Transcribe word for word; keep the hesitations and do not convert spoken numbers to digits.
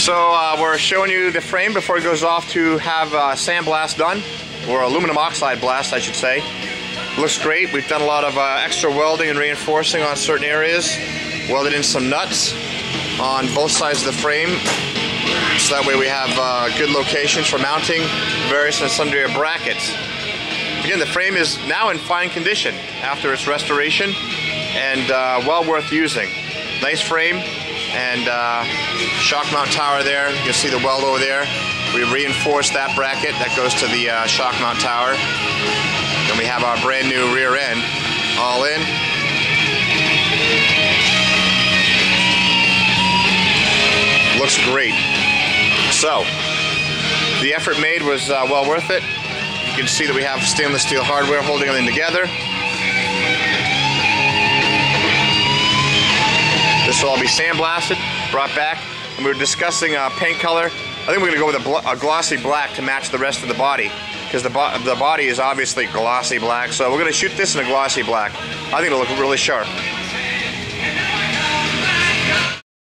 So uh, we're showing you the frame before it goes off to have uh, sandblast done, or aluminum oxide blast I should say. Looks great. We've done a lot of uh, extra welding and reinforcing on certain areas. Welded in some nuts on both sides of the frame, so that way we have uh, good locations for mounting various and sundry brackets. Again, the frame is now in fine condition after its restoration, and uh, well worth using. Nice frame and uh, shock mount tower there. You can see the weld over there. We reinforced that bracket that goes to the uh, shock mount tower. Then we have our brand new rear end all in. Looks great. So, the effort made was uh, well worth it. You can see that we have stainless steel hardware holding everything together. This will all be sandblasted, brought back, and we were discussing uh, paint color. I think we're going to go with a, bl a glossy black to match the rest of the body, because the, bo the body is obviously glossy black, so we're going to shoot this in a glossy black. I think it'll look really sharp.